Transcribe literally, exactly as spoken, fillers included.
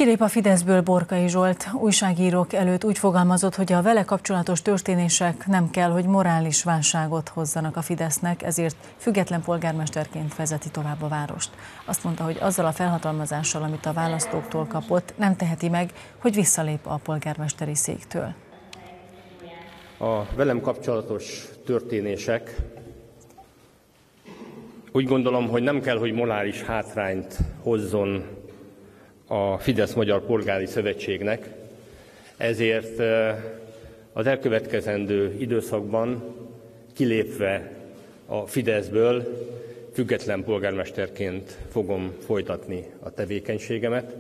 Kilép a Fideszből Borkai Zsolt. Újságírók előtt úgy fogalmazott, hogy a vele kapcsolatos történések nem kell, hogy morális válságot hozzanak a Fidesznek, ezért független polgármesterként vezeti tovább a várost. Azt mondta, hogy azzal a felhatalmazással, amit a választóktól kapott, nem teheti meg, hogy visszalép a polgármesteri széktől. A velem kapcsolatos történések úgy gondolom, hogy nem kell, hogy morális hátrányt hozzon a Fidesz Magyar Polgári Szövetségnek, ezért az elkövetkezendő időszakban kilépve a Fideszből független polgármesterként fogom folytatni a tevékenységemet.